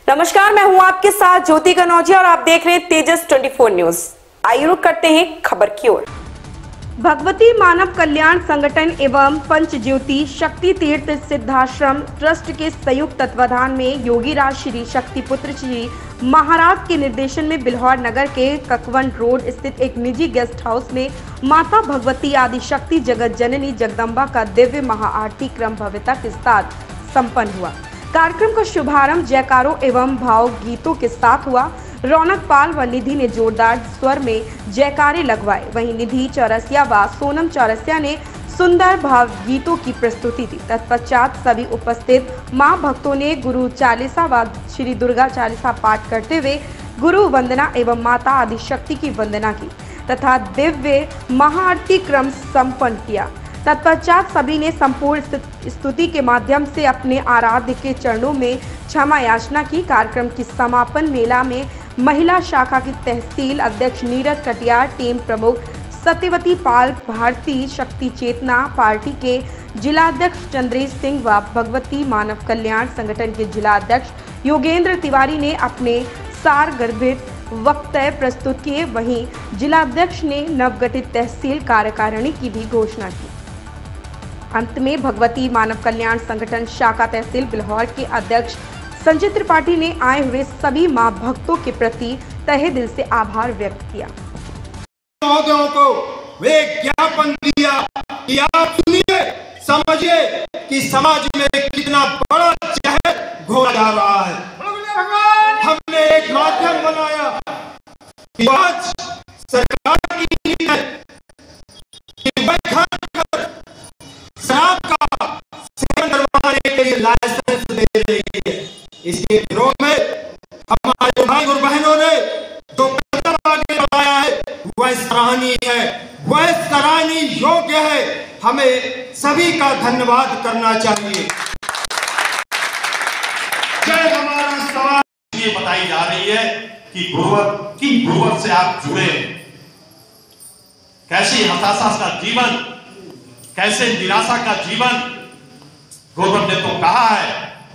नमस्कार, मैं हूं आपके साथ ज्योति कनौजिया और आप देख रहे हैं तेजस 24 न्यूज। आइए रुक करते हैं खबर की ओर। भगवती मानव कल्याण संगठन एवं पंचज्योति शक्ति तीर्थ सिद्धाश्रम ट्रस्ट के संयुक्त तत्वाधान में योगी राज श्री शक्तिपुत्र श्री महाराज के निर्देशन में बिल्हौर नगर के ककवन रोड स्थित एक निजी गेस्ट हाउस में माता भगवती आदि शक्ति जगत जननी जगदम्बा का दिव्य महाआरती क्रम भव्यता के साथ संपन्न हुआ। कार्यक्रम का शुभारंभ जयकारों एवं भाव गीतों के साथ हुआ। रौनक पाल व निधि ने जोरदार स्वर में जयकारे लगवाए। वहीं निधि चौरसिया व सोनम चौरसिया ने सुंदर भाव गीतों की प्रस्तुति दी। तत्पश्चात सभी उपस्थित मां भक्तों ने गुरु चालीसा व श्री दुर्गा चालीसा पाठ करते हुए गुरु वंदना एवं माता आदि शक्ति की वंदना की तथा दिव्य महाआरती क्रम संपन्न किया। तत्पश्चात सभी ने संपूर्ण स्तुति के माध्यम से अपने आराध्य के चरणों में क्षमा याचना की। कार्यक्रम की समापन मेला में महिला शाखा की तहसील अध्यक्ष नीरज कटियार, टीम प्रमुख सत्यवती पाल, भारतीय शक्ति चेतना पार्टी के जिलाध्यक्ष चंद्रेश सिंह व भगवती मानव कल्याण संगठन के जिलाध्यक्ष योगेंद्र तिवारी ने अपने सारगर्भित वक्तव्य प्रस्तुत किए। वहीं जिलाध्यक्ष ने नवगठित तहसील कार्यकारिणी की भी घोषणा की। अंत में भगवती मानव कल्याण संगठन शाखा तहसील बिल्हौर के अध्यक्ष संजय त्रिपाठी ने आए हुए सभी मां भक्तों के प्रति तहे दिल से आभार व्यक्त किया। महोदयों को वे ज्ञापन दिया कि आप सुनिए, समझिए कि समाज में कितना बड़ा जहर घोला जा रहा है। हमने एक माध्यम बनाया कि आज सरकार की नीति है कि शराब का सेवन करवाने के लिए लाइसेंस दे रही है। इसके विरोध में हमारे भाई और बहनों ने जो कदम आगे बढ़ाया है वह सराहनीय है, वह सराहनीय योग्य है। हमें सभी का धन्यवाद करना चाहिए। जय हमारा समाज ये बताई जा रही है कि गुरुवर से आप जुड़े, कैसी हताशा का जीवन, कैसे निराशा का जीवन। गुरुवर ने तो कहा है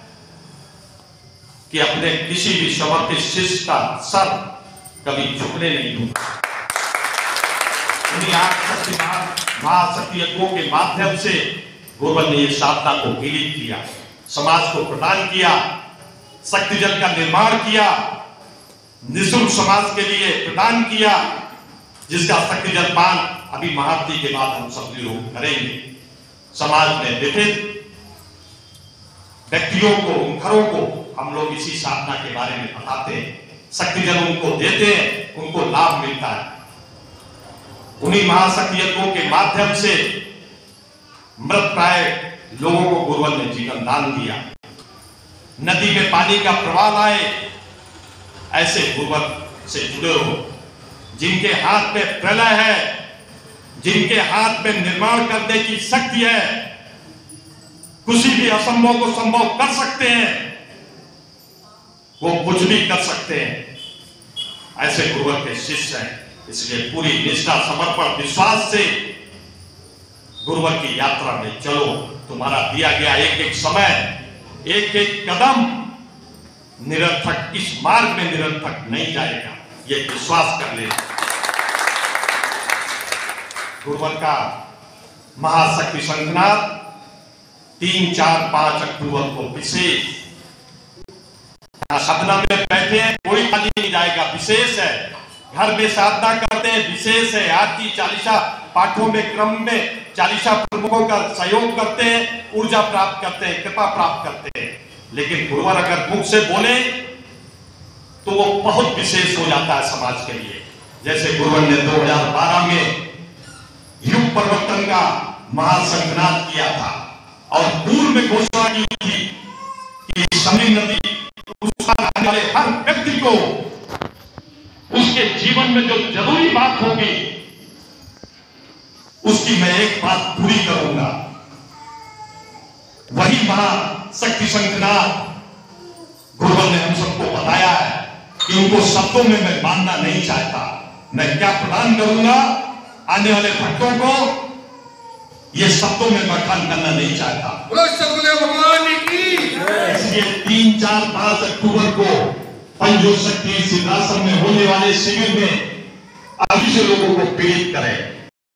कि अपने किसी भी समर्पित शिष्य का सर कभी झुकने नहीं दूंगा। उन्हीं महाशक्ति यज्ञों के माध्यम से गुरुवर ने इस साधना को विलीन किया, समाज को प्रदान किया, शक्ति जल का निर्माण किया, निःशुल्क समाज के लिए प्रदान किया, जिसका शक्ति जल पान अभी महाआरती के बाद हम सब लोग करेंगे। समाज में विभिन्न व्यक्तियों को, घरों को हम लोग इसी साधना के बारे में बताते हैं, शक्ति जल उनको देते हैं, उनको लाभ मिलता है। उन्हीं महाशक्ति यज्ञों के माध्यम से मृत प्राय लोगों को गुरुवर ने जीवन दान दिया। नदी में पानी का प्रवाह लाए, ऐसे गुरुवर से जुड़े हो, जिनके हाथ में प्रलय है, जिनके हाथ में निर्माण करने की शक्ति है, किसी भी असंभव को संभव कर सकते हैं, वो कुछ भी कर सकते हैं। ऐसे गुरुवर के शिष्य हैं। इसलिए पूरी निष्ठा, समर्पण, विश्वास से गुरुवर की यात्रा में चलो। तुम्हारा दिया गया एक एक समय, एक एक कदम निरर्थक, इस मार्ग में निरर्थक नहीं जाएगा, ये विश्वास कर ले। गुरुवर का महाशक्ति संगनाथ 3, 4, 5 अक्टूबर को विशेष साधना में बैठे हैं, कोई खाली नहीं जाएगा, विशेष है। घर में साधना करते हैं, विशेष है। आरती चालीसा पाठों में, क्रम में चालीसा प्रमुखों का सहयोग करते हैं, ऊर्जा प्राप्त करते हैं, कृपा प्राप्त करते हैं। लेकिन गुरुवर अगर मुख से बोले तो वो बहुत विशेष हो जाता है समाज के लिए। जैसे गुरुवर ने 2012 में युग परिवर्तन का महासंगनाद किया था और पूर्व में घोषणा की थी कि समरी नदी उसका आने वाले हर व्यक्ति को उसके जीवन में जो जरूरी बात होगी उसकी मैं एक बात पूरी करूंगा। वही महाशक्ति संगनाद गुरुवर ने हम सबको बताया है कि उनको शब्दों में मैं मानना नहीं चाहता। मैं क्या प्रदान करूंगा आने वाले भक्तों को, ये शब्दों में बखान करना नहीं चाहता। बोलो सतगुरु भगवान की इसलिए 3, 4, 5 अक्टूबर को पंजो शक्ति सिद्धाश्रम में होने वाले शिविर में अभी से लोगों को प्रेरित करें।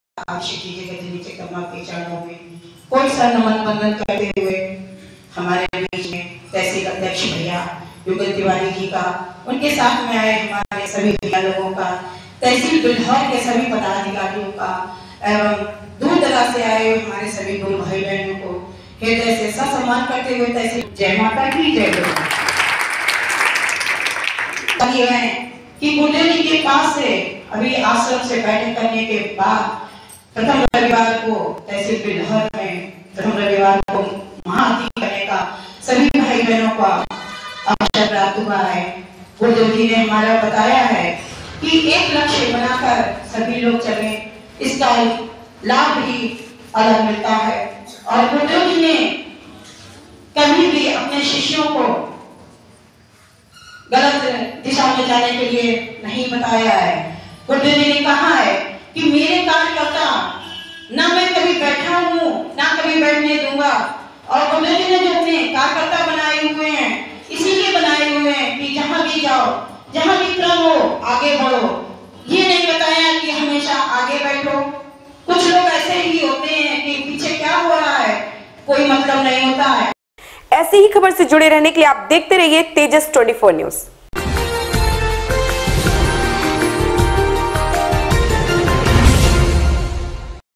कोई सा नमन वंदन करते हुए हमारे बीच में तहसील अध्यक्ष भैया युगल तिवारी जी का, उनके साथ में आए हमारे सभी भैया लोगों का, तहसील बिल्हौर के सभी पदाधिकारियों का एवं दूर दराज से आए हुए हमारे सभी गुरु भाई बहनों को हृदय से सम्मान करते हुए तहसील जय माता की जय है कि गुरुदेव जी के पास से अभी आश्रम से बैठक करने के बाद प्रथम रविवार को तहसील बिल्हौर में प्रथम रविवार को महाआरती करने का सभी भाई बहनों का अवसर प्राप्त हुआ है। गुरुदेव जी ने हमारा बताया है कि एक लक्ष्य बनाकर सभी लोग चले, इसका लाभ भी अलग मिलता है। और गुरुदेव जी ने कभी भी अपने शिष्यों को गलत दिशा में जाने के लिए नहीं बताया है। गुरुदेव जी ने कहा है कि मेरे कार्यकर्ता ना मैं कभी बैठा हूँ ना कभी बैठने दूंगा, और गुरुदेव जी ने जो अपने कार्यकर्ता बनाए हुए हैं इसीलिए बनाए हुए हैं कि जहां भी जाओ, जहां भी क्रम हो, आगे बढ़ो। ये नहीं बताया कि हमेशा आगे बैठो। कुछ लोग ऐसे ही होते हैं कि पीछे क्या हो रहा है कोई मतलब नहीं होता है। ऐसी ही खबर से जुड़े रहने के लिए आप देखते रहिए तेजस 24 न्यूज।